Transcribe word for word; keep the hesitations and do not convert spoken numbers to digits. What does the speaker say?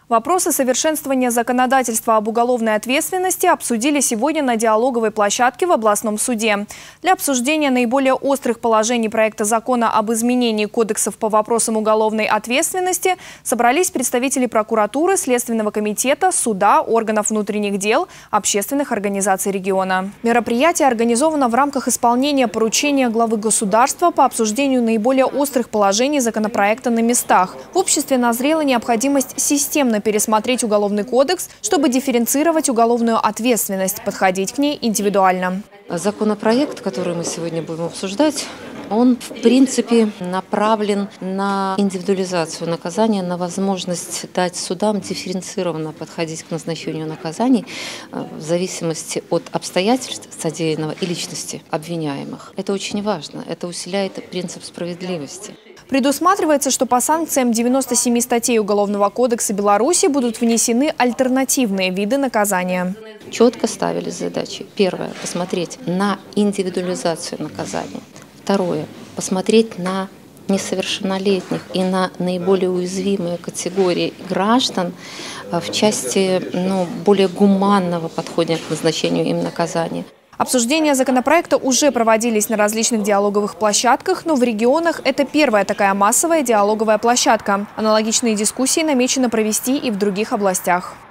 Вопросы совершенствования законодательства об уголовной ответственности обсудили сегодня на диалоговой площадке в областном суде. Для обсуждения наиболее острых положений проекта закона об изменении кодексов по вопросам уголовной ответственности собрались представители прокуратуры, Следственного комитета, суда, органов внутренних дел, общественных организаций региона. Мероприятие организовано в рамках исполнения поручения главы государства по обсуждению наиболее острых положений законопроекта на местах. В обществе назрела необходимость системно пересмотреть Уголовный кодекс, чтобы дифференцировать уголовную ответственность, подходить к ней индивидуально. Законопроект, который мы сегодня будем обсуждать, он, в принципе, направлен на индивидуализацию наказания, на возможность дать судам дифференцированно подходить к назначению наказаний в зависимости от обстоятельств содеянного и личности обвиняемых. Это очень важно. Это усиляет принцип справедливости. Предусматривается, что по санкциям девяноста семи статей Уголовного кодекса Беларуси будут внесены альтернативные виды наказания. Четко ставились задачи. Первое – посмотреть на индивидуализацию наказания. Второе – посмотреть на несовершеннолетних и на наиболее уязвимые категории граждан в части ну, более гуманного подхода к назначению им наказания. Обсуждения законопроекта уже проводились на различных диалоговых площадках, но в регионах это первая такая массовая диалоговая площадка. Аналогичные дискуссии намечено провести и в других областях.